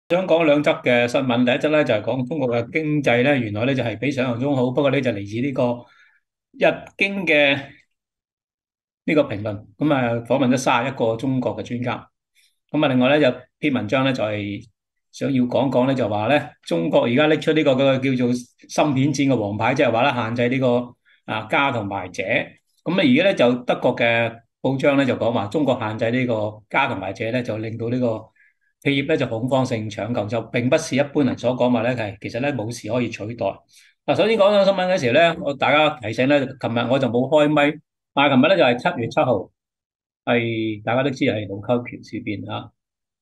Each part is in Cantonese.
想講兩則嘅新聞，第一則咧就係講中國嘅經濟咧，原來咧就係比想象中好，不過咧就嚟自呢個日經嘅呢個評論，咁啊訪問咗31個中國嘅專家，咁啊另外咧有篇文章咧就係想要講講咧就話咧中國而家拎出呢個叫做芯片戰嘅王牌，即係話咧限制呢個鎵同埋鍺，咁啊而家咧就德國嘅報章咧就講話中國限制呢個鎵同埋鍺咧就令到呢個企業咧就恐慌性搶購，就並不是一般人所講話咧係其實咧冇事可以取代。嗱，首先講緊新聞嗰時咧，我大家提醒咧，琴日我就冇開咪，但係琴日咧就係7月7號，係大家都知係盧溝橋事變啊。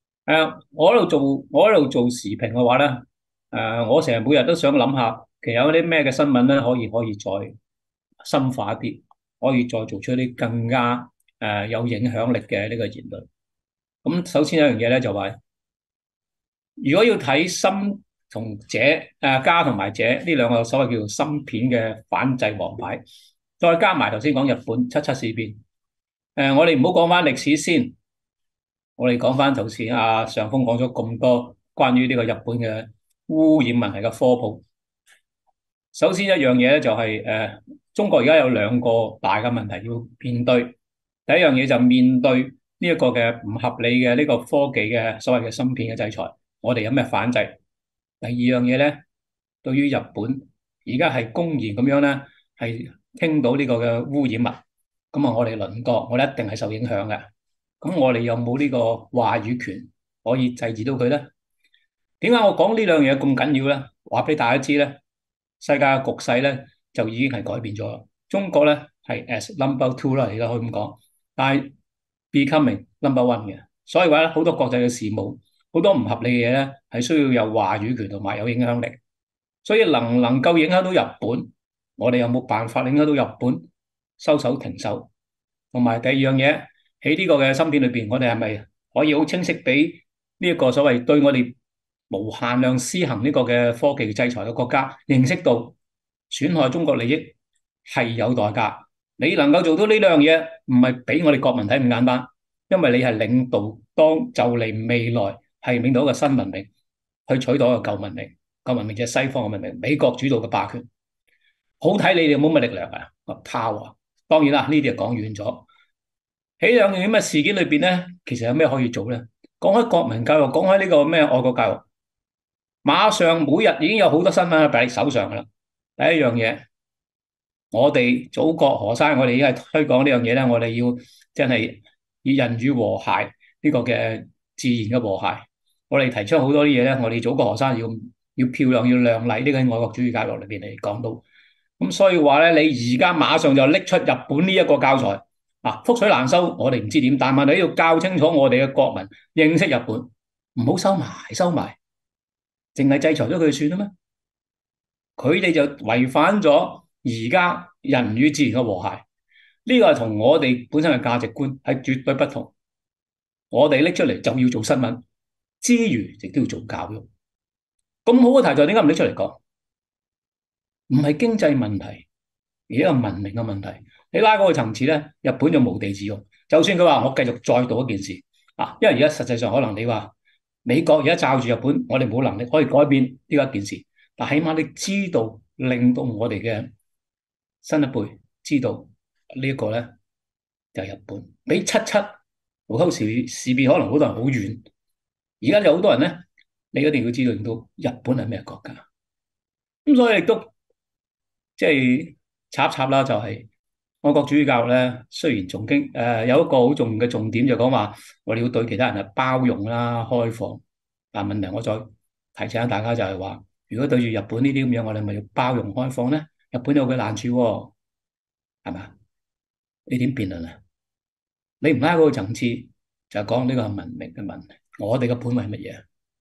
我喺度做時評嘅話咧，我成日每日都想諗下，其實有啲咩嘅新聞咧可以再深化一啲，可以再做出一啲更加有影響力嘅呢個言論。咁首先有一樣嘢咧就話，如果要睇芯同鍺，鎵同埋鍺呢兩個所謂叫做芯片嘅反制王牌，再加埋頭先講日本七七事變，我哋唔好講翻歷史先，我哋講翻頭先上峰講咗咁多關於呢個日本嘅污染問題嘅科普。首先一樣嘢咧就係中國而家有兩個大嘅問題要面對。第一樣嘢就面對呢一個嘅唔合理嘅呢個科技嘅所謂嘅芯片嘅制裁，我哋有咩反制？第二樣嘢咧，對於日本而家係公然咁樣咧，係傾到呢個嘅污染物，咁啊，我哋鄰國，我哋一定係受影響嘅。咁我哋有冇呢個話語權可以制止到佢咧？點解我講呢兩樣嘢咁緊要咧？話俾大家知咧，世界嘅局勢咧就已經係改變咗。中國咧係 as number two 啦，而家可以咁講，但係 becoming number one 嘅。所以話咧，好多國際嘅事務，好多唔合理嘅嘢咧，係需要有話語權同埋有影響力。所以能唔能夠影響到日本，我哋有冇辦法影響到日本收手停手？同埋第二樣嘢喺呢個嘅芯片裏邊，我哋係咪可以好清晰俾呢一個所謂對我哋無限量施行呢個嘅科技制裁嘅國家認識到損害中國利益係有代價？你能夠做到呢兩樣嘢，唔係俾我哋國民睇咁簡單，因為你係領導當就嚟未來係領導一個新文明去取代一個舊文明。舊文明就係西方嘅文明，美國主導嘅霸權，好睇你哋有冇乜力量啊？power，當然啦，呢啲就講遠咗。喺兩件咁嘅事件裏邊咧，其實有咩可以做咧？講開國民教育，講開呢個咩愛國教育，馬上每日已經有好多新聞喺你手上噶啦。第一樣嘢，我哋祖國河山，我哋已經係推廣呢樣嘢咧，我哋要真係以人與和諧呢個嘅自然嘅和諧。我哋提出好多啲嘢咧，我哋祖國河山要漂亮，要亮麗，呢個喺愛國主義教育裏邊嚟講到。咁所以話咧，你而家馬上就拎出日本呢一個教材啊，覆水難收，我哋唔知點，但係你要教清楚我哋嘅國民認識日本，唔好收埋，淨係制裁咗佢算啦咩？佢哋就違反咗而家人與自然嘅和諧，呢個係同我哋本身嘅價值觀係絕對不同。我哋拎出嚟就要做新聞，之餘亦都要做教育。咁好嘅題材點解唔拎出嚟講？唔係經濟問題，而係一個文明嘅問題。你拉嗰個層次咧，日本就無地自容。就算佢話我繼續再做一件事啊，因為而家實際上可能你話美國而家罩住日本，我哋冇能力可以改變呢一件事。但起碼你知道，令到我哋嘅新一輩知道呢一個咧就係日本。比七七盧溝事變可能好多人好遠，而家有好多人咧，你一定要知道到日本係咩國家。咁所以亦都即係插一插啦，就係愛國主義教育咧。雖然有一個好重要嘅重點，就講話我哋要對其他人係包容啦、開放。但問題我再提醒下大家就係話，如果對住日本呢啲咁樣，我哋咪要包容開放咧？日本有佢難處喎，係咪？你點辯論啊？你唔拉嗰個層次，就係講呢個係文明嘅問題。我哋嘅本位係乜嘢？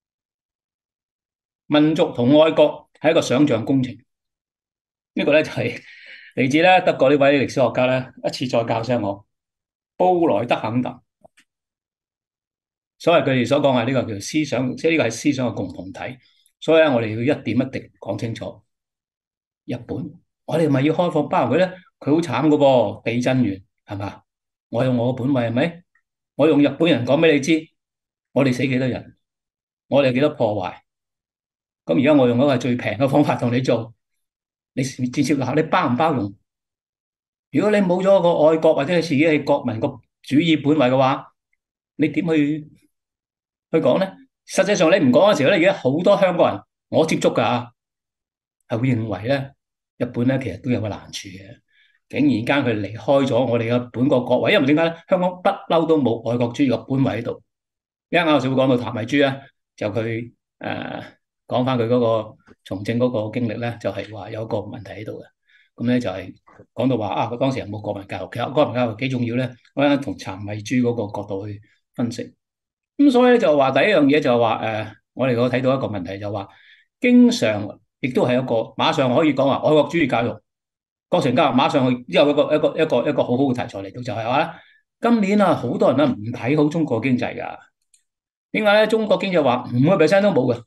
民族同愛國係一個想象工程。呢個咧就係嚟自咧德國呢位歷史學家咧，一次再教醒我，布萊德肯特。所謂佢哋所講係呢個叫思想，即係呢個係思想嘅共同體。所以咧，我哋要一點一滴講清楚。日本，我哋咪要開放包容佢咧？佢好慘噶噃，地震完係嘛？我用我嘅本位係咪？我用日本人講俾你知，我哋死幾多人？ 我哋有幾多破壞？咁而家我用嗰個最平嘅方法同你做，你接接納，你包唔包容？如果你冇咗個愛國或者係自己係國民個主義本位嘅話，你點去講咧？實際上你唔講嘅時候咧，而家好多香港人我接觸㗎，係會認為咧，日本咧其實都有個難處嘅，竟然間佢離開咗我哋嘅本國國位，因為點解咧？香港不嬲都冇愛國主義嘅本位喺度。一陣間我就會講到譚慧珠啊，就佢講翻佢嗰個從政嗰個經歷咧，就係話有一個問題喺度嘅。咁咧就係講到話啊，佢當時有冇國民教育？其實國民教育幾重要咧？我啱啱同譚慧珠嗰個角度去分析。咁所以咧就話第一樣嘢就係話我哋我睇到一個問題就話，經常亦都係一個馬上可以講話愛國主義教育、國情教育，馬上去之後一個好好嘅題材嚟到，就係話咧，今年啊好多人咧唔睇好中國經濟㗎。點解咧？中國經濟話5%都冇嘅。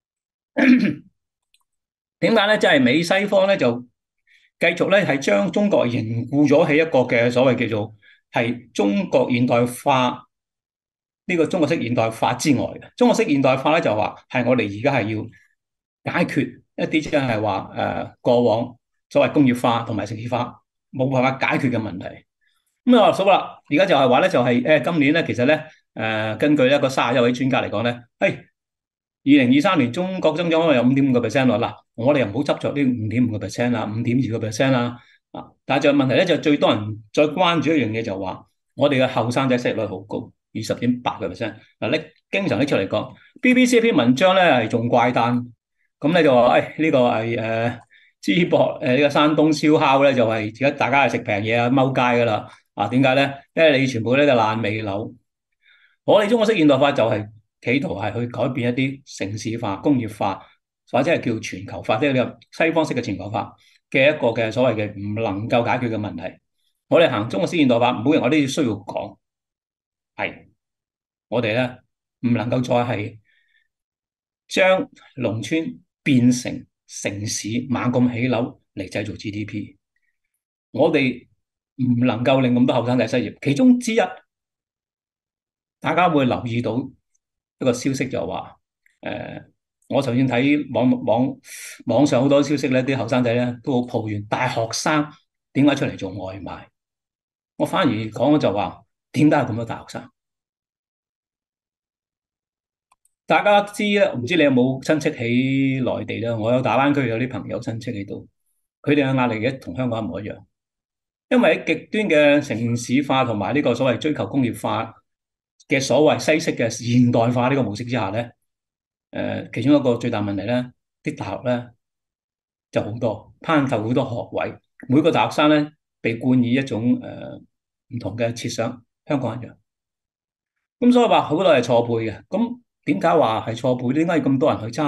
點解咧？即係美西方咧就繼續咧係將中國凝固咗喺一個嘅所謂叫做係中國現代化呢個中國式現代化之外嘅。中國式現代化咧就話係我哋而家係要解決一啲即係話過往所謂工業化同埋城市化冇辦法解決嘅問題。咁啊，數啦，而家就係話咧就係今年咧其實咧根據一個31位專家嚟講咧，2023年中國增長可能有5.5%嗱，我哋又唔好執着呢5.5%啦，5.2%啦，但係就問題咧就最多人再關注一樣嘢就話，我哋嘅後生仔失業率好高，20.8%。嗱，你經常拎出嚟講，BBC 一篇文章咧係仲怪誕，咁咧就話呢個係淄博呢個山東燒烤咧就係而家大家係食平嘢啊踎街噶啦，點解咧？因為你全部咧就爛尾樓，我哋中國式現代化就係企圖係去改變一啲城市化、工業化，或者係叫全球化，即係呢個西方式嘅全球化嘅一個嘅所謂嘅唔能夠解決嘅問題。我哋行中國式現代化，每日我都要需要講，係我哋咧唔能夠再係將農村變成城市猛咁起樓嚟製造 GDP。我哋唔能夠令咁多後生仔失業，其中之一。大家會留意到一個消息就話，我頭先睇網上好多消息咧，啲後生仔咧都好抱怨大學生點解出嚟做外賣。我反而講就話，點解有咁多大學生？大家知咧，唔知你有冇親戚喺內地咧？我有大灣區有啲朋友親戚喺度，佢哋嘅壓力嘅同香港一模一樣，因為喺極端嘅城市化同埋呢個所謂追求工業化嘅所謂西式嘅現代化呢個模式之下咧，其中一個最大問題咧，啲大學咧就好多攀透好多學位，每個大學生咧被冠以一種唔同嘅設想，香港一樣。咁所以話好多係錯配嘅。咁點解話係錯配？點解要咁多人去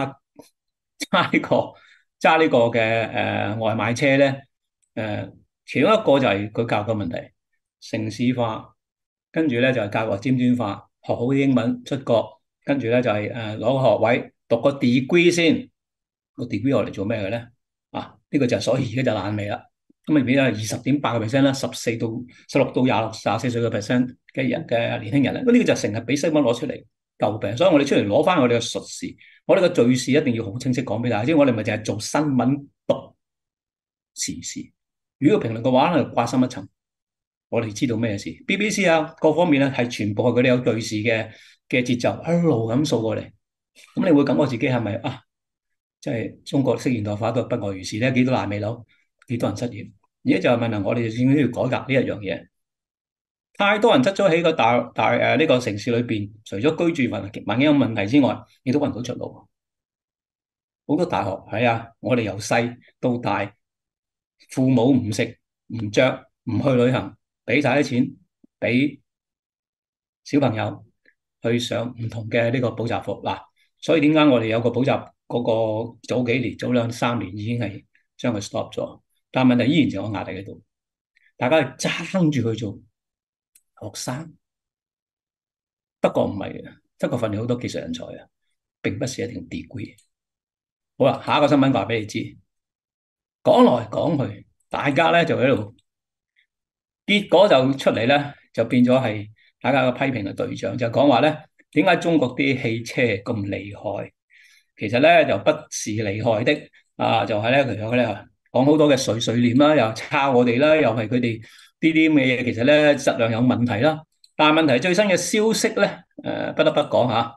揸呢個嘅外賣車咧？其中一個就係佢教育嘅問題，城市化，跟住咧就係教育尖端化，學好啲英文出國，跟住咧就係攞個學位，讀個 degree 先，個 degree 我嚟做咩嘅咧？呢個就係所以而家就爛尾啦。咁啊變咗20.8%啦，16到24歲嘅 percent 嘅人嘅年輕人咧，呢個就成日俾新聞攞出嚟詬病，所以我哋出嚟攞翻我哋嘅術士，我哋嘅敘事一定要好清晰講俾大家知，我哋咪淨係做新聞讀時事。如果評論嘅話咧，掛深一層，我哋知道咩事。BBC 啊，各方面咧係全部係佢哋有敘事嘅節奏，一路咁掃過嚟。咁你會感覺自己係咪即係中國式現代化都不外如是咧？幾多爛尾樓，幾多人失業？而家就係問下我哋點解要改革呢一樣嘢？太多人執咗喺個呢個城市裏邊，除咗居住環境有問題之外，亦都揾唔到出路。好多大學係我哋由細到大，父母唔食唔着唔去旅行，俾晒啲錢俾小朋友去上唔同嘅呢個補習課嗱。所以點解我哋有個補習嗰個早幾年、早2、3年已經係將佢 stop 咗，但係問題依然就有壓力喺度，大家爭住去做學生。德國唔係嘅，德國訓練好多技術人才啊，並不是一定 degree。好啦，下一個新聞話俾你知，講來講去，大家咧就喺度，結果就出嚟咧就變咗係大家個批評嘅對象，就講話咧點解中國啲汽車咁厲害？其實咧就不是厲害的，就係咧其實咧講好多嘅碎念啦，又抄我哋啦，又係佢哋呢啲咁嘅嘢，其實咧質量有問題啦。但係問題最新嘅消息咧，不得不講嚇，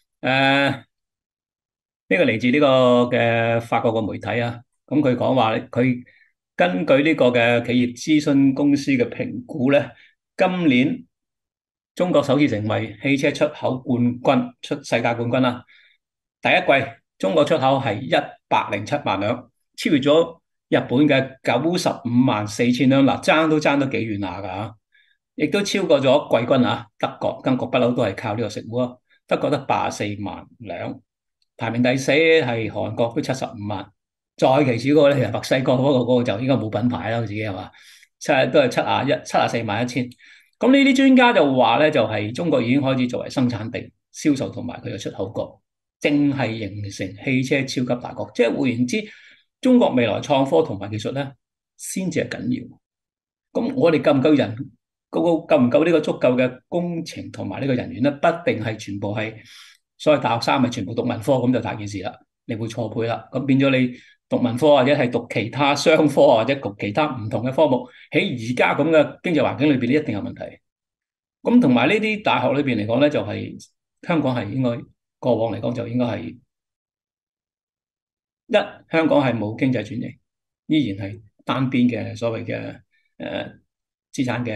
呢個嚟自呢個嘅法國嘅媒體啊，咁佢講話咧，佢根據呢個嘅企業諮詢公司嘅評估咧，今年中國首次成為汽車出口冠軍，出世界冠軍啦。第一季中國出口係107萬輛，超越咗日本嘅95.4萬輛，嗱爭都爭得幾遠下㗎嚇，亦都超過咗季軍啊德國，德國不嬲都係靠呢個食壺啊，德國得84萬輛。排名第四係韓國，都75萬。再其次嗰個咧，其實墨西哥嗰個就應該冇品牌啦，佢自己係嘛，都係74.1千。咁呢啲專家就話咧，就係中國已經開始作為生產地、銷售同埋佢嘅出口國，正係形成汽車超級大國。即係換言之，中國未來創科同埋技術咧，先至係緊要。咁我哋夠唔夠人？夠唔夠呢個足夠嘅工程同埋呢個人員咧？不定係全部係所謂大學生，咪全部讀文科咁就大件事啦。你會錯配啦，咁變咗你讀文科或者係讀其他商科或者讀其他唔同嘅科目，喺而家咁嘅經濟環境裏邊，一定有問題。咁同埋呢啲大學裏邊嚟講咧，就係香港係應該過往嚟講就應該係香港係冇經濟轉型，依然係單邊嘅所謂嘅資產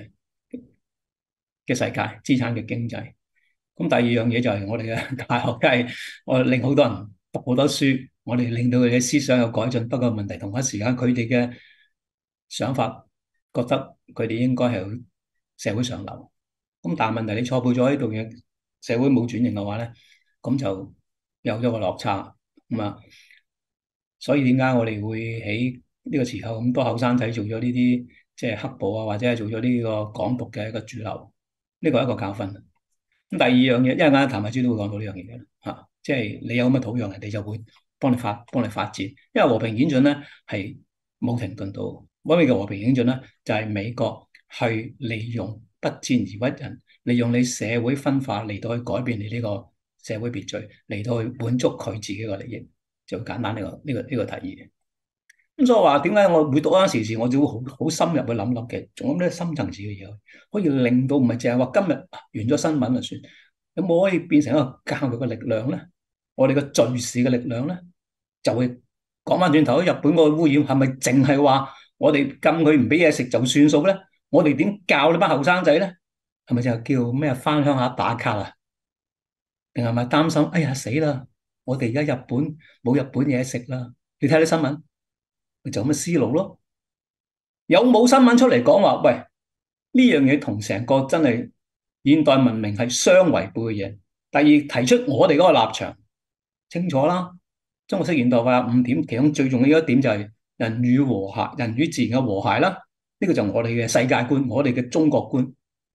嘅世界，資產嘅經濟。咁第二樣嘢就係我哋嘅大學，梗係我哋令好多人讀好多書，我哋令到佢嘅思想有改進。不過問題同一時間，佢哋嘅想法覺得佢哋應該係社會上流。咁但係問題你錯配咗喺度嘅社會冇轉型嘅話咧，咁就有咗個落差咁啊。所以點解我哋會喺呢個時候咁多後生仔做咗呢啲即係黑暴啊，或者係做咗呢個港獨嘅一個主流？呢個係一個教訓。咁第二樣嘢，因為啱啱譚慧珠都會講到呢樣嘢嘅嚇，即係你有咁嘅土壤，人哋就會幫你發展。因為和平演進咧係冇停頓到，乜嘢叫和平演進咧？就係美國去利用不戰而屈人，利用你社會分化嚟到去改變你呢個社會秩序，嚟到去滿足佢自己嘅利益，就簡單呢個提議。咁所以話點解我每讀嗰陣時，我就會好深入去諗嘅，仲有咩深層次嘅嘢可以令到唔係淨係話今日完咗新聞就算，有冇可以變成一個教育嘅力量咧？我哋嘅敘事嘅力量咧，就會講翻轉頭，日本個污染係咪淨係話我哋禁佢唔俾嘢食就算數咧？我哋點教呢班後生仔咧？係咪就叫咩翻鄉下打卡啊？定係咪擔心？哎呀死啦！我哋而家日本冇日本嘢食啦！你睇啲新聞。就咁嘅思路咯，有冇新聞出嚟講話？喂，呢樣嘢同成個真係現代文明係相違背嘅嘢。第二，提出我哋嗰個立場清楚啦。中國式現代化有5點，其中最重要一點就係人與和諧、人與自然嘅和諧啦。呢個就係我哋嘅世界觀，我哋嘅中國觀。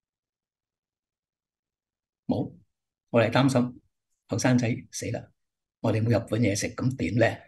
冇，我哋擔心後生仔死啦，我哋冇日本嘢食，咁點咧？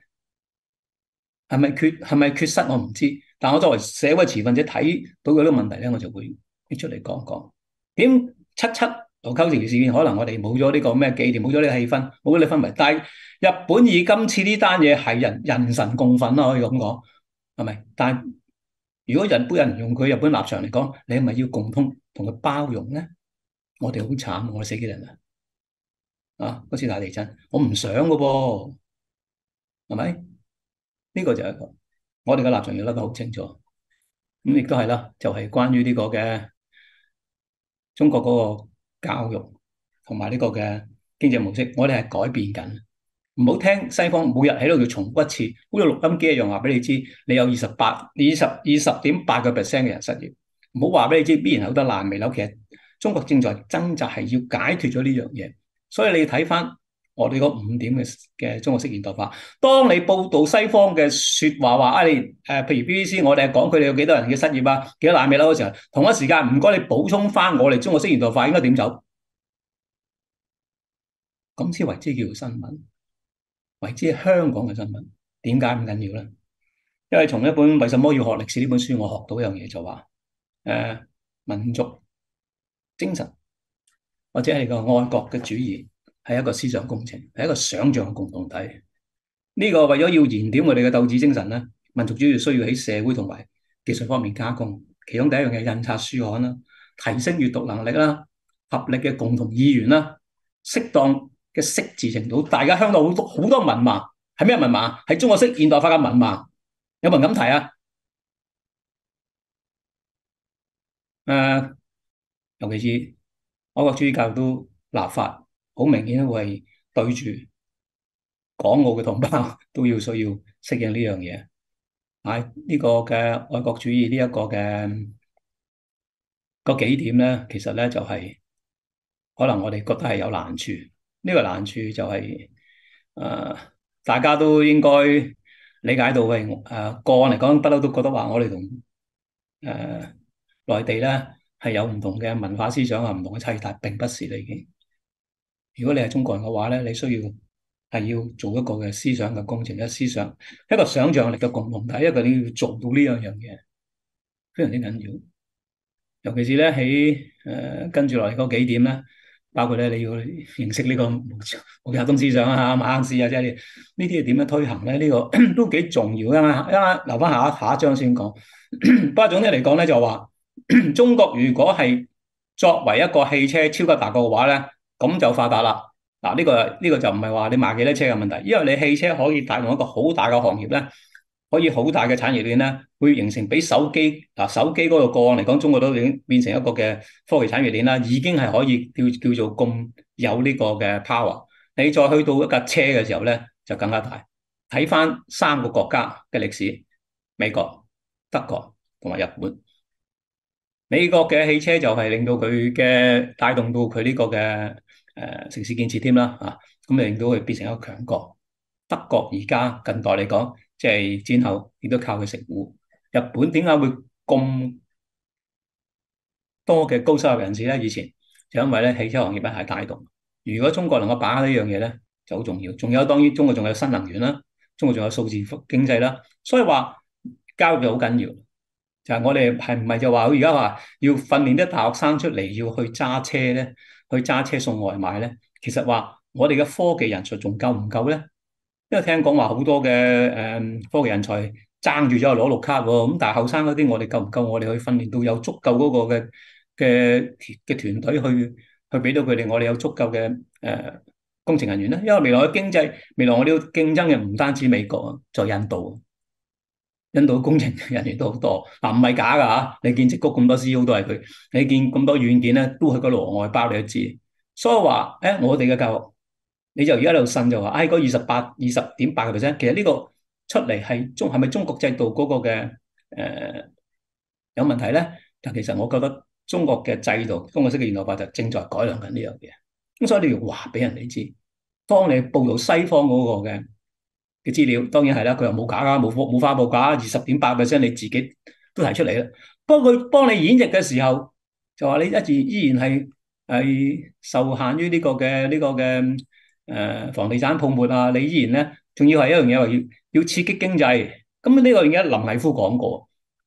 係咪缺失我唔知，但我作為社會持份者睇到佢呢個問題咧，我就會拎出嚟講講。點77盧溝橋事件，可能我哋冇咗呢個咩紀念，冇咗呢個氣氛，冇咗呢個氛圍。但係日本以今次呢單嘢係人神共憤啦，可以咁講，係咪？但係如果日本人用佢日本立場嚟講，你係咪要共通同佢包容咧？我哋好慘，我哋死幾人啊？嗰次大地震，我唔想噶噃，係咪？呢個就係一個我哋嘅立場要得好清楚，咁亦都係啦，就係關於呢個嘅中國嗰個教育同埋呢個嘅經濟模式，我哋係改變緊，唔好聽西方每日喺度要重複一次，好似錄音機一樣話俾你知，你有20.8%嘅人失業，唔好話俾你知必然有好多爛尾樓，其實中國正在掙扎係要解決咗呢樣嘢，所以你要睇翻。我哋嗰5點嘅中國式現代化，當你報道西方嘅説話你譬如 BBC，我哋係講佢哋有幾多人嘅失業啊，幾多爛尾樓嘅時候，同一時間唔該你補充翻我哋中國式現代化應該點走，咁先為之叫新聞，為之係香港嘅新聞。點解咁緊要咧？因為從一本為什麼要學歷史呢本書，我學到一樣嘢就話，民族精神或者係個愛國嘅主義，係一個思想工程，係一個想像嘅共同體。呢個為咗要燃點我哋嘅鬥志精神咧，民族主義需要喺社會同埋技術方面加工。其中第一樣嘢印刷書刊啦，提升閱讀能力啦，合力嘅共同意願啦，適當嘅識字程度。大家香港好多文盲，係咩文盲？係中國式現代化嘅文盲。有冇人咁提啊？誒，尤其是愛國主義教育都立法，好明顯會係對住港澳嘅同胞都要需要適應呢樣嘢。呢個嘅愛國主義呢一個嘅嗰幾點咧，其實咧就係可能我哋覺得係有難處。呢個難處就係誒，大家都應該理解到嘅。個案嚟講，不嬲都覺得話我哋同誒內地咧係有唔同嘅文化思想啊，唔同嘅差異，但並不是啦已經。如果你係中國人嘅話咧，你需要係要做一個嘅思想嘅工程，一個想像力嘅共同體，一個你要做到呢樣嘢，非常之緊要。尤其是咧喺跟住落嚟嗰幾點咧，包括咧你要認識呢個毛澤東思想啊、馬克思啊，即係呢啲係點樣推行咧？呢個都幾重要啊！留翻下一章先講。不過總之嚟講咧，就話中國如果係作為一個汽車超級大國嘅話咧，咁就發達啦。嗱，呢個就唔係話你賣幾多車嘅問題，因為你汽車可以帶動一個好大嘅行業咧。可以好大嘅產業鏈咧，會形成比手機手機嗰個案嚟講，中國都已經變成一個嘅科技產業鏈啦，已經係可以叫做咁有呢個嘅 power。你再去到一架車嘅時候咧，就更加大。睇翻三個國家嘅歷史，美國、德國同埋日本。美國嘅汽車就係令到佢嘅帶動到佢呢個嘅城市建設添啦，咁令到佢變成一個強國。德國而家近代嚟講，即係戰後亦都靠佢食糊。日本點解會咁多嘅高收入人士咧？以前就因為咧汽車行業咧係帶動。如果中國能夠把握呢樣嘢咧，就好重要。仲有當然中國仲有新能源啦，中國仲有數字經濟啦。所以話教育就好緊要。就係我哋係唔係就話，而家話要訓練啲大學生出嚟要去揸車咧，去揸車送外賣咧？其實話我哋嘅科技人才仲夠唔夠咧？因為聽講話好多嘅科技人才爭住咗攞綠卡喎，咁但係後生嗰啲我哋夠唔夠？我哋去訓練到有足夠嗰個嘅團隊去俾到佢哋，我哋有足夠嘅工程人員咧。因為未來嘅經濟，未來我哋要競爭嘅唔單止美國啊，在印度。印度工程人員都好多，唔係假噶吓，你見矽谷咁多 CEO 都係佢，你見咁多軟件咧都去嗰度外包，你都知。所以話我哋嘅教育，你就而家喺度呻就話，嗰20.8%，其實呢個出嚟係咪中國制度嗰個嘅有問題咧？但其實我覺得中國嘅制度，中國式嘅現代化就正在改良緊呢樣嘢。咁所以你要話俾人哋知，當你報道西方嗰個嘅資料，當然係啦，佢又冇假噶，冇發布假，20.8%你自己都提出嚟啦。不過佢幫你演繹嘅時候，就話你依然係受限於呢個嘅房地產泡沫啊，你依然咧，仲要係一樣嘢話要刺激經濟。咁呢個而家林毅夫講過，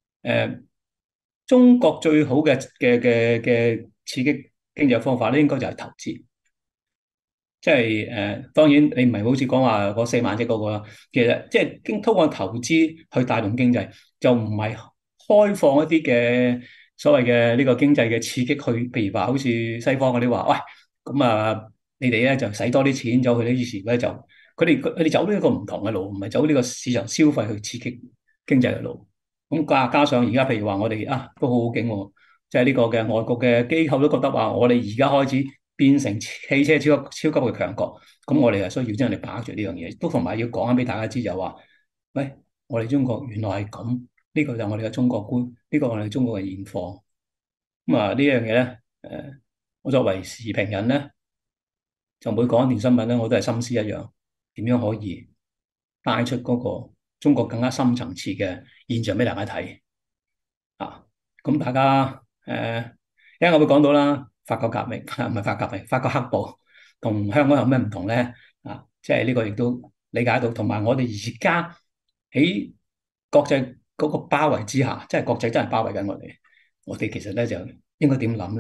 中國最好嘅刺激經濟方法咧，應該就係投資。即係當然你唔係好似講話嗰4萬億嗰個啦，其實即係通過投資去帶動經濟，就唔係開放一啲嘅所謂嘅呢個經濟嘅刺激去，譬如話好似西方嗰啲話，喂咁你哋咧就使多啲錢走去呢，以前咧就佢哋走呢個唔同嘅路，唔係走呢個市場消費去刺激經濟嘅路。咁加上而家譬如話我哋都好好景喎，即係呢個嘅外國嘅機構都覺得話我哋而家開始變成汽車超級嘅強國，咁我哋係需要將嚟把握住呢樣嘢，都同埋要講翻俾大家知就話，喂，我哋中國原來係咁，呢個就係我哋嘅中國觀，呢個我哋中國嘅現況。咁呢樣嘢咧，我作為時評人咧，就每講一段新聞咧，我都係心思一樣，點樣可以帶出嗰個中國更加深層次嘅現象俾大家睇啊？咁大家一陣我會講到啦。法國革命唔係法國革命，法國黑暴同香港有咩唔同咧？即係呢個亦都理解到，同埋我哋而家喺國際嗰個包圍之下，即係國際真係包圍緊我哋。我哋其實咧就應該點諗咧？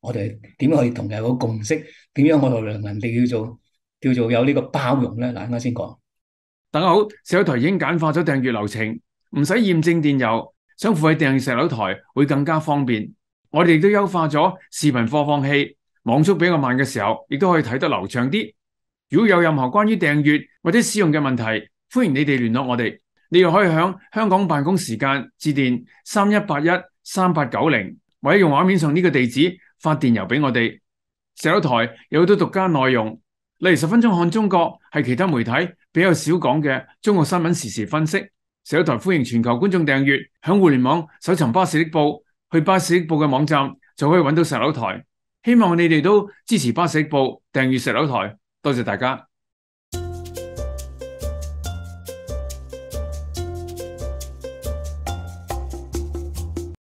我哋點樣可以同人有個共識？點樣我哋同人哋叫做有呢個包容咧？嗱，啱先講。 大家好，石榴台已經簡化咗訂閱流程，唔使驗證電郵，想付費訂閱石榴台會更加方便。我哋亦都優化咗視頻播放器，網速比較慢嘅時候，亦都可以睇得流暢啲。如果有任何關於訂閱或者使用嘅問題，歡迎你哋聯絡我哋。你又可以響香港辦公時間致電31813890，或者用畫面上呢個地址發電郵俾我哋。石榴台有好多獨家內容，例如10分鐘看中國係其他媒體比較少講嘅中國新聞時事分析。石榴台歡迎全球觀眾訂閱，響互聯網搜尋巴士的報，去巴士的報嘅網站就可以揾到石榴台。希望你哋都支持巴士的報，訂閱石榴台。多謝大家。